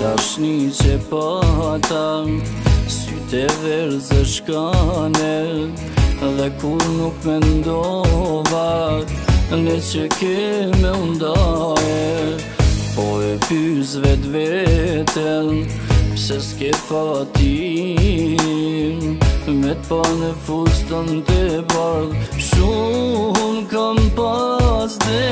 dashni që pata, syte verze shkane, dhe kur nuk mendova ne që keme undaje, po e pys veten pse s'ke fatin me t'pa në fustën të bardh. Shumë kam pas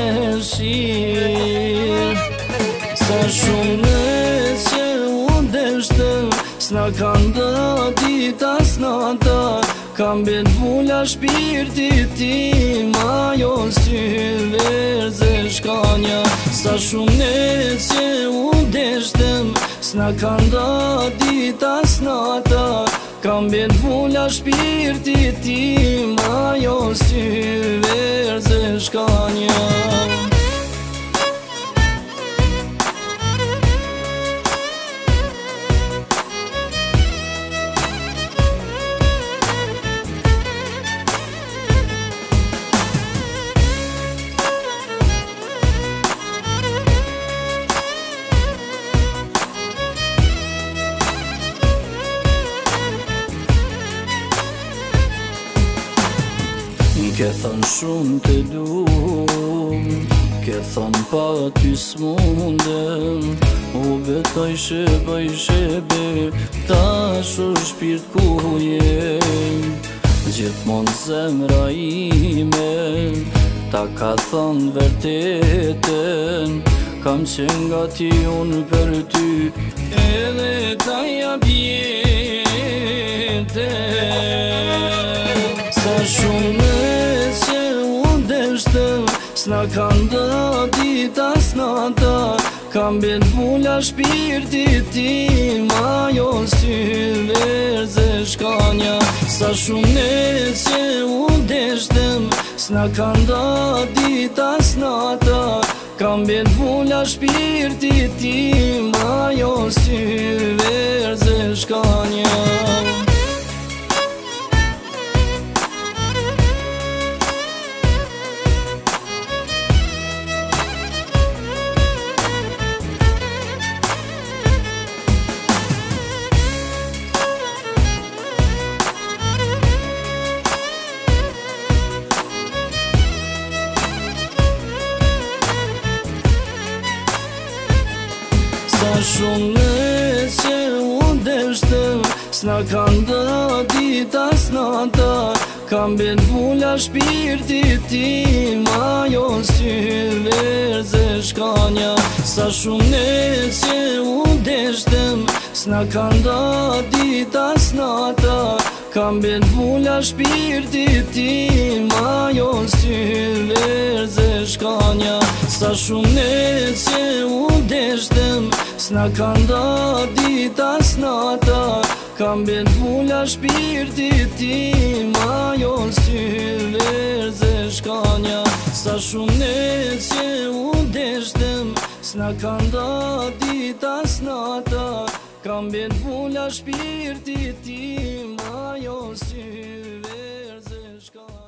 dëshirë, sa shumë në që u deshte, s'na kanë dë dita s'nata, kam ben vula shpirtit tim, ajo si verze shkanja. Sa shumë ne që u deshtem, s'na kanë dë dita s'nata, kam ben vula shpirtit tim, ajo si verze shkanja. Ke thon shumë të du, ke thon pa ty s'mundem, u betoj shebe, tash o shpirt ku jem, gjithmon zemra ime, ta ka thon vërteten, kam qenë gati unë për ty, edhe ta jap jetën. Sa shumë që u deshtem, s'na kanë dë dita s'nata, kam ben vula shpirtit tim, ajo si verze shkanja. Sa shumë që u deshtem, s'na kanë dë dita s'nata, kam ben vula shpirtit tim, ajo si verze shkanja. Sa shumë që u deshtem, s'na kanë dë dita s'nata, kam ben vula shpirtit tim, ajo si verze shkanja. Sa shumë që u deshtem, s'na kanë dë dita s'nata, kam ben vula shpirtit tim, ajo si verze shkanja. Sa shumë që u deshtem, s'na kanë dë dita s'nata, kam ben vula shpirtit tim, ajo si verze shkanja. Sa shumë që u deshtem, s'na kanë dë dita s'nata, kam ben vula shpirtit tim, ajo si verze shkanja.